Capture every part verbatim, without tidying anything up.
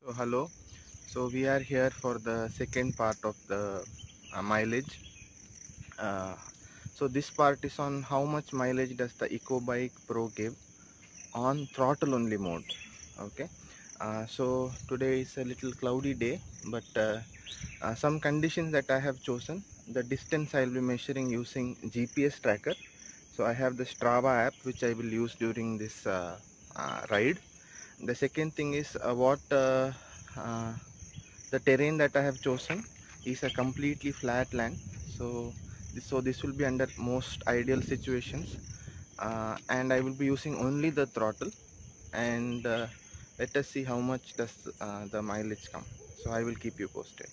So hello. So we are here for the second part of the uh, mileage. Uh, so this part is on how much mileage does the EcoBike Pro give on throttle only mode. Okay. Uh, so today is a little cloudy day, but uh, uh, some conditions that I have chosen. The distance I will be measuring using G P S tracker. So I have the Strava app which I will use during this uh, uh, ride. The second thing is uh, what uh, uh, the terrain that I have chosen is a completely flat land. So this, so this will be under most ideal situations, uh, and I will be using only the throttle, and uh, let us see how much does uh, the mileage come. So I will keep you posted.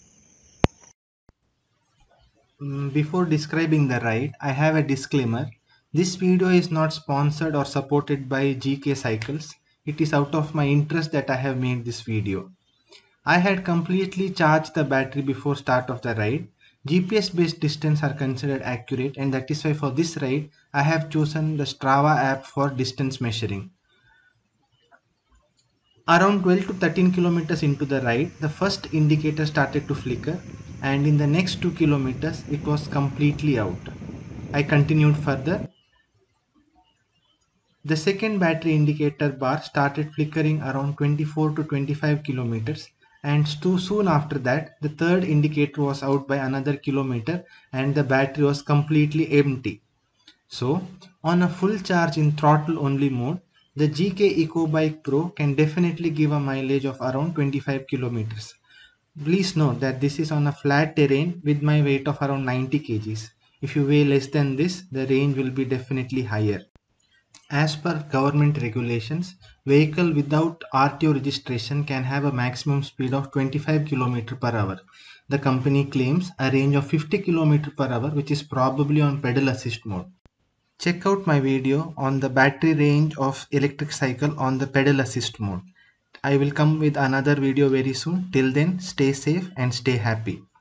Mm, Before describing the ride, I have a disclaimer. This video is not sponsored or supported by G K Cycles. It is out of my interest that I have made this video. I had completely charged the battery before start of the ride. G P S based distance are considered accurate, and that is why for this ride I have chosen the Strava app for distance measuring. Around twelve to thirteen kilometers into the ride, the first indicator started to flicker, and in the next two kilometers it was completely out. I continued further. The second battery indicator bar started flickering around twenty-four to twenty-five kilometers, and too soon after that the third indicator was out by another kilometer and the battery was completely empty. So, on a full charge in throttle only mode, the G K EcoBike Pro can definitely give a mileage of around twenty-five kilometers. Please note that this is on a flat terrain with my weight of around ninety kilograms. If you weigh less than this, the range will be definitely higher. As per government regulations, vehicle without R T O registration can have a maximum speed of twenty-five kilometers per hour. The company claims a range of fifty kilometers per hour, which is probably on pedal assist mode. Check out my video on the battery range of electric cycle on the pedal assist mode. I will come with another video very soon. Till then, stay safe and stay happy.